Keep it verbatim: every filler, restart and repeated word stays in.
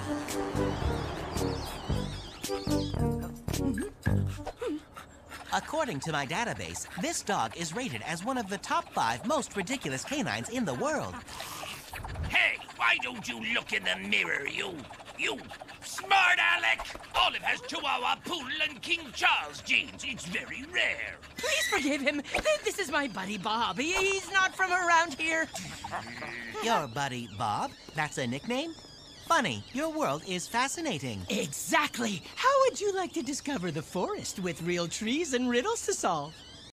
According to my database, this dog is rated as one of the top five most ridiculous canines in the world. Hey, why don't you look in the mirror, you? You smart Alec! Olive has Chihuahua, Poodle, and King Charles genes. It's very rare. Please forgive him. This is my buddy Bob. He- He's not from around here. Your buddy Bob? That's a nickname? Funny, your world is fascinating. Exactly. How would you like to discover the forest with real trees and riddles to solve?